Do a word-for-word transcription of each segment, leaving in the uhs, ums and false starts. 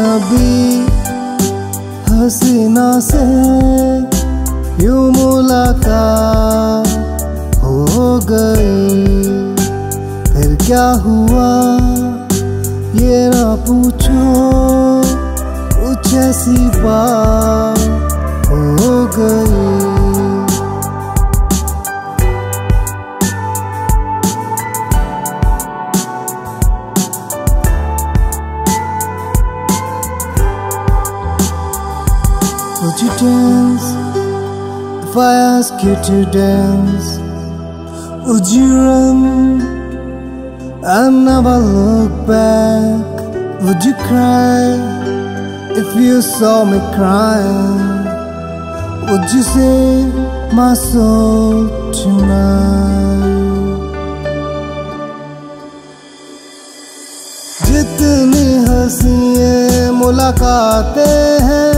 नबी हसीना से यूं मुलाकात हो गई। फिर क्या हुआ ये ना पूछो, कुछ ऐसी बात हो गई। Would you dance if I ask you to dance? Would you run and never look back? Would you cry if you saw me crying? Would you save my soul tonight? जितनी हंसी ये मुलाकातें हैं,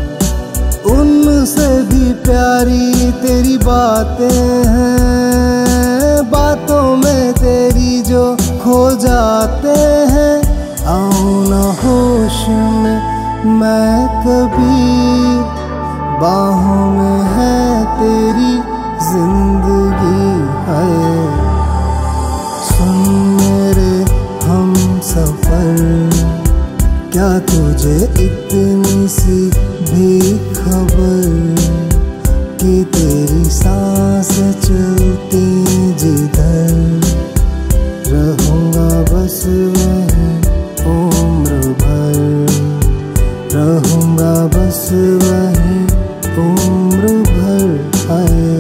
उनसे भी प्यारी तेरी बातें हैं। बातों में तेरी जो खो जाते हैं, आओ ना होश में मैं कभी, बाहों में है तेरी जिंदगी है। सुन मेरे हम सफर, क्या तुझे इतनी सी भी खबर कि तेरी सांसें चलती जिधर, रहूँगा बस वहीं उम्र भर, रहूँगा बस वहीं उम्र भर है।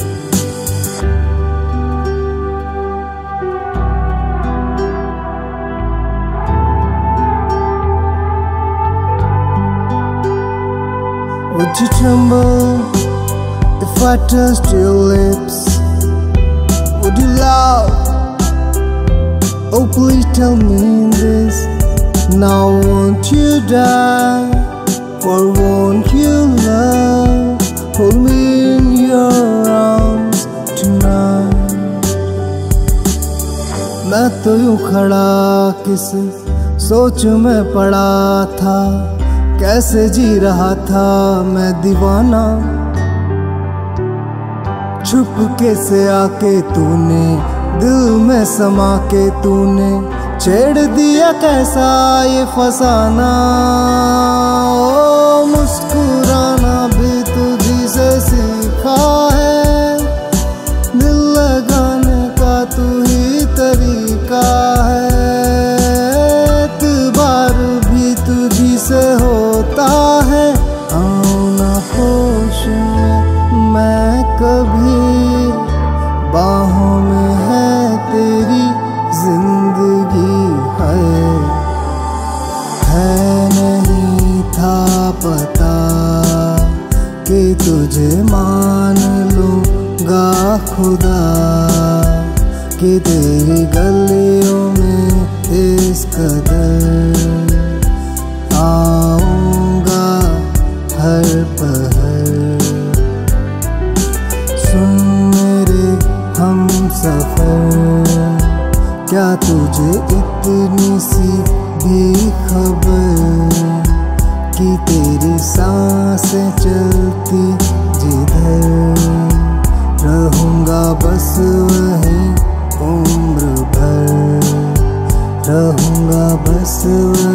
Would you tremble if I touched your lips? Would you laugh? Oh, please tell me this. Now won't you die? Or won't you love? Hold me in your arms tonight. मैं तो यूं खड़ा किस सोच में पड़ा था, कैसे जी रहा था मैं दीवाना। छुपके से आके तूने दिल में समा के तूने छेड़ दिया कैसा ये फसाना। ओ मुस्कुराना भी तुझी से सीखा है, दिल लगाने का तू ही तरीका है। एतबार भी तुझी से होता है, आओ ना होश में मैं कभी, बाहों में है तेरी जिंदगी है। है नहीं था पता कि तुझे मान लूँगा खुदा, कि तेरी गलियों में इस कदर आऊँगा हर पहर। सुन मेरे हम सफर, क्या तुझे इतनी सी भी खबर कि तेरी सांसें चलती जिधर, रहूँगा बस वहीं उम्र भर, रहूँगा बस वहीं